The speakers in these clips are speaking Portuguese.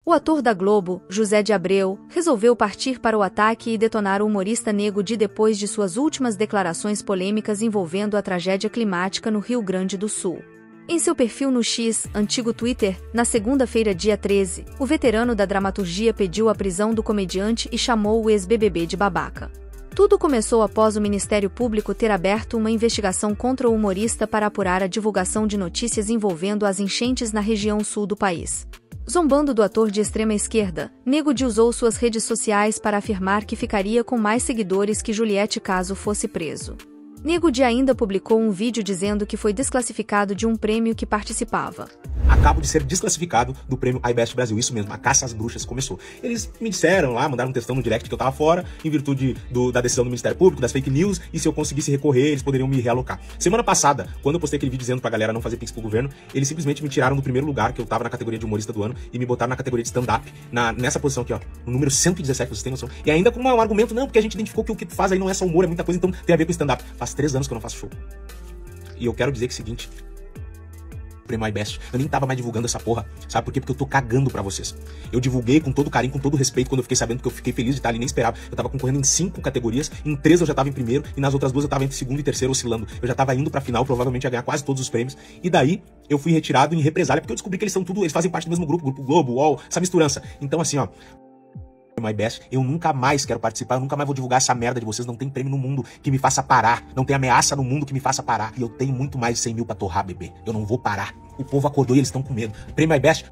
O ator da Globo, José de Abreu, resolveu partir para o ataque e detonar o humorista Nego Di depois de suas últimas declarações polêmicas envolvendo a tragédia climática no Rio Grande do Sul. Em seu perfil no X, antigo Twitter, na segunda-feira, dia 13, o veterano da dramaturgia pediu a prisão do comediante e chamou o ex-BBB de babaca. Tudo começou após o Ministério Público ter aberto uma investigação contra o humorista para apurar a divulgação de notícias envolvendo as enchentes na região sul do país. Zombando do ator de extrema esquerda, Nego Di usou suas redes sociais para afirmar que ficaria com mais seguidores que Juliette caso fosse preso. Nego Di ainda publicou um vídeo dizendo que foi desclassificado de um prêmio que participava. Acabo de ser desclassificado do prêmio iBest Brasil, isso mesmo, a caça às bruxas começou. Eles me disseram lá, mandaram um textão no direct que eu tava fora, em virtude da decisão do Ministério Público, das fake news, e se eu conseguisse recorrer, eles poderiam me realocar. Semana passada, quando eu postei aquele vídeo dizendo pra galera não fazer pix pro governo, eles simplesmente me tiraram do primeiro lugar, que eu tava na categoria de humorista do ano, e me botaram na categoria de stand-up, nessa posição aqui, ó, no número 117, vocês têm noção. E ainda com um argumento, não, porque a gente identificou que o que tu faz aí não é só humor, é muita coisa, então tem a ver com stand-up. Faz 3 anos que eu não faço show. E eu quero dizer que é o seguinte, prêmio iBest, eu nem tava mais divulgando essa porra, sabe por quê? Porque eu tô cagando pra vocês. Eu divulguei com todo carinho, com todo respeito, quando eu fiquei sabendo que eu fiquei feliz de estar ali, nem esperava. Eu tava concorrendo em 5 categorias, em 3 eu já tava em primeiro, e nas outras 2 eu tava entre segundo e terceiro oscilando. Eu já tava indo pra final, provavelmente ia ganhar quase todos os prêmios, e daí eu fui retirado em represália, porque eu descobri que eles fazem parte do mesmo grupo, Grupo Globo, UOL, essa misturança. Então assim, ó, My Best, eu nunca mais quero participar, eu nunca mais vou divulgar essa merda de vocês, não tem prêmio no mundo que me faça parar, não tem ameaça no mundo que me faça parar, e eu tenho muito mais de 100 mil pra torrar, bebê, eu não vou parar, o povo acordou e eles estão com medo. Prêmio My Best,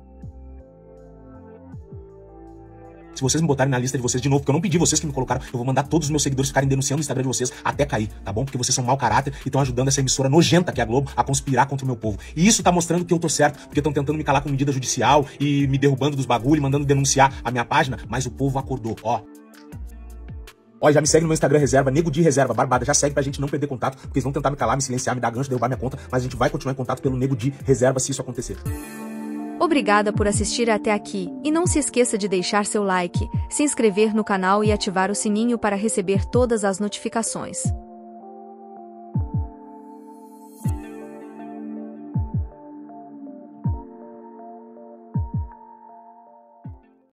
se vocês me botarem na lista de vocês de novo, porque eu não pedi vocês que me colocaram, eu vou mandar todos os meus seguidores ficarem denunciando o Instagram de vocês até cair, tá bom? Porque vocês são mau caráter e estão ajudando essa emissora nojenta que é a Globo a conspirar contra o meu povo. E isso tá mostrando que eu tô certo, porque estão tentando me calar com medida judicial e me derrubando dos bagulho, mandando denunciar a minha página, mas o povo acordou, ó. Ó, já me segue no meu Instagram reserva, Nego Di Reserva, Barbada, já segue pra gente não perder contato, porque eles vão tentar me calar, me silenciar, me dar gancho, derrubar minha conta, mas a gente vai continuar em contato pelo Nego Di Reserva se isso acontecer. Obrigada por assistir até aqui, e não se esqueça de deixar seu like, se inscrever no canal e ativar o sininho para receber todas as notificações.